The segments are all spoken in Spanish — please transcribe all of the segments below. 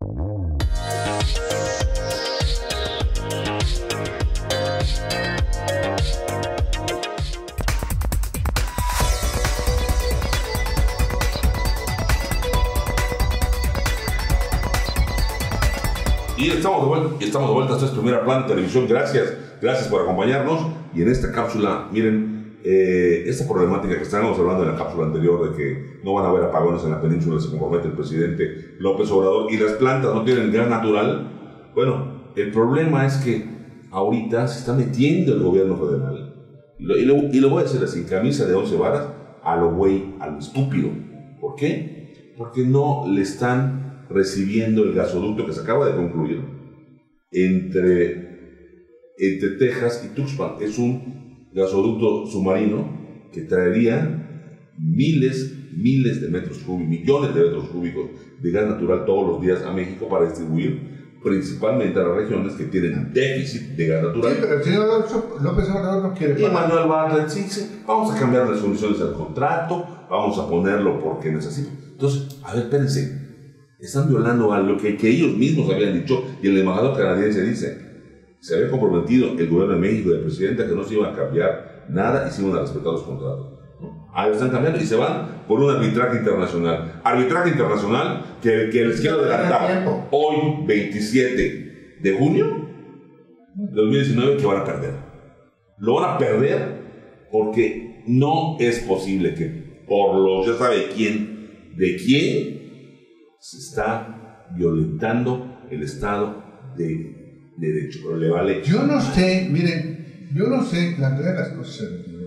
Y estamos de vuelta. Esta es Primera Plana Televisión. Gracias por acompañarnos. Y en esta cápsula, miren, esta problemática que estábamos hablando en la cápsula anterior de que no van a haber apagones en la península, se compromete el presidente López Obrador, y las plantas no tienen gas natural. Bueno, el problema es que ahorita se está metiendo el gobierno federal, y lo voy a decir así, camisa de 11 varas, a lo güey, a lo estúpido. ¿Por qué? Porque no le están recibiendo el gasoducto que se acaba de concluir entre Texas y Tuxpan. Es un gasoducto submarino que traería miles de metros cúbicos, millones de metros cúbicos de gas natural todos los días a México para distribuir principalmente a las regiones que tienen déficit de gas natural. Sí, pero el señor López Obrador no quiere pagar. Y Manuel Bartlett sí, vamos a cambiar las condiciones del contrato, vamos a ponerlo porque necesito. Entonces, a ver, espérense, están violando a lo que ellos mismos habían dicho, y el embajador canadiense dice, se había comprometido el gobierno de México y el presidente que no se iban a cambiar nada y se iban a respetar los contratos. Ahí están cambiando y se van por un arbitraje internacional. Arbitraje internacional que les quiero adelantar hoy, 27 de junio de 2019, que van a perder. Lo van a perder porque no es posible que por los, ya sabe quién, de quién se está violentando el Estado de Derecho. Pero le vale. Yo no sé, miren, la verdad de las cosas.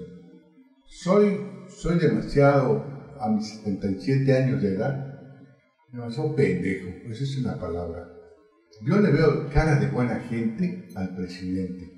Soy demasiado, a mis 77 años de edad, demasiado pendejo, esa es una palabra. Yo le veo cara de buena gente al presidente.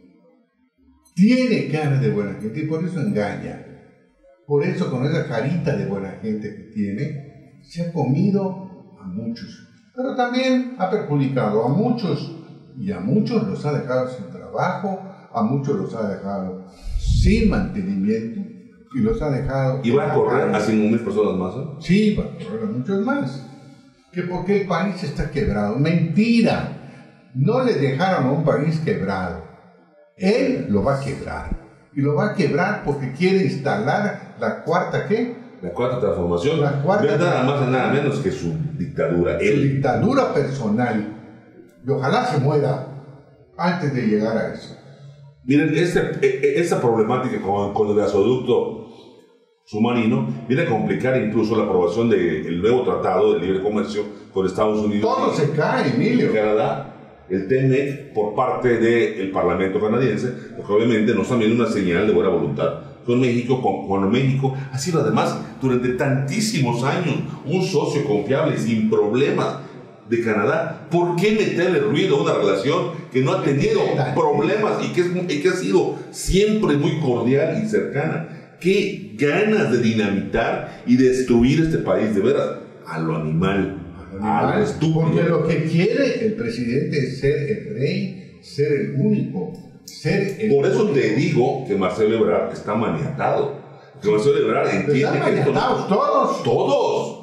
Tiene cara de buena gente y por eso engaña. Por eso, con esa carita de buena gente que tiene, se ha comido a muchos. Pero también ha perjudicado a muchos. Y a muchos los ha dejado sin trabajo, a muchos los ha dejado sin mantenimiento. Y los ha dejado... ¿Y va a correr a 5,000 personas más? Sí, va a correr a muchos más. Que porque el país está quebrado. Mentira. No le dejaron a un país quebrado. Él lo va a quebrar. Y lo va a quebrar porque quiere instalar la cuarta, ¿qué? La cuarta transformación. La cuarta no es nada más y nada menos que su dictadura. Su dictadura personal. Y ojalá se muera antes de llegar a eso. Miren, esta problemática con el gasoducto submarino viene a complicar incluso la aprobación del nuevo tratado de libre comercio con Estados Unidos. Todo se cae, Emilio. Canadá, el TEMEC, por parte del Parlamento canadiense, porque obviamente nos está viendo una señal de buena voluntad con México, cuando México ha sido además durante tantísimos años un socio confiable sin problemas de Canadá. ¿Por qué meterle ruido a una relación que no ha tenido problemas y que ha sido siempre muy cordial y cercana? ¿Qué ganas de dinamitar y destruir este país, de veras? A lo animal, a lo estúpido. Porque lo que quiere el presidente es ser el rey, ser el único, ser el... Por eso te digo que Marcelo Ebrard está maniatado. Que Marcelo Ebrard entiende que esto no... Todos.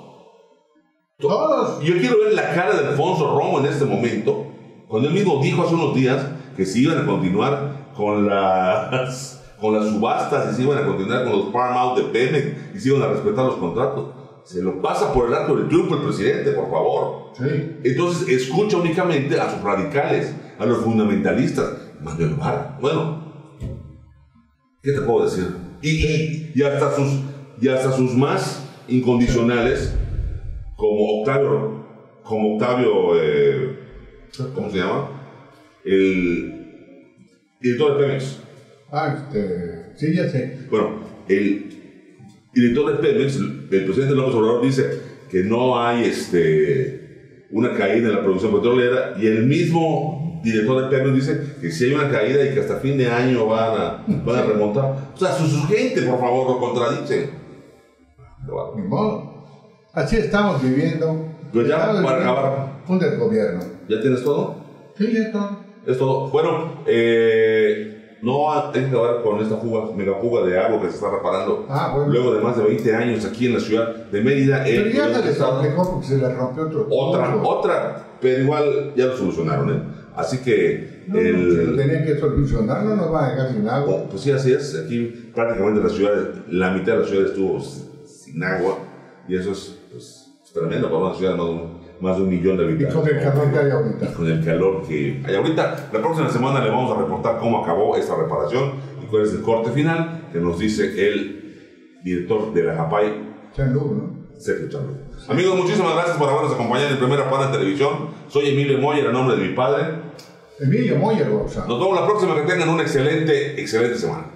Yo quiero ver la cara de Alfonso Romo en este momento, cuando él mismo dijo hace unos días que se iban a continuar con las subastas y se iban a continuar con los farm out de Pemex y se iban a respetar los contratos. Se lo pasa por el arco del triunfo el presidente, por favor. Sí. Entonces escucha únicamente a sus radicales, a los fundamentalistas. Manuel Bartlett, bueno, ¿qué te puedo decir? Y hasta sus más incondicionales, como Octavio, ¿cómo se llama? El director de Pemex. Sí, ya sé. Bueno, el director de Pemex, el presidente López Obrador, dice que no hay una caída en la producción petrolera, y el mismo director de Pemex dice que si hay una caída y que hasta fin de año van a remontar. O sea, su gente, por favor, lo contradicen. Ni modo. Así estamos viviendo. Pues ya, para acabar. Un desgobierno. ¿Ya tienes todo? Sí, ya todo. Es todo. Bueno, No hay que acabar con esta mega fuga de agua que se está reparando. Bueno. Luego de más de 20 años aquí en la ciudad de Mérida. Pero ya se les aplicó porque se les rompió otra, pero igual ya lo solucionaron, ¿eh? Así que si lo tenían que solucionar, no nos van a dejar sin agua. Pues sí, así es. Aquí prácticamente la mitad de la ciudad estuvo sin agua. Y eso es tremendo para una ciudad de más de 1 millón de habitantes. Y con el calor que hay ahorita. Y con el calor que hay ahorita. La próxima semana le vamos a reportar cómo acabó esta reparación y cuál es el corte final que nos dice el director de la JAPAI, Sergio Chanlug. Sí. Amigos, muchísimas gracias por habernos acompañado en Primera Plana en Televisión. Soy Emilio Moyer, a nombre de mi padre. Emilio Moyer, Rosa. Nos vemos la próxima. Que tengan una excelente semana.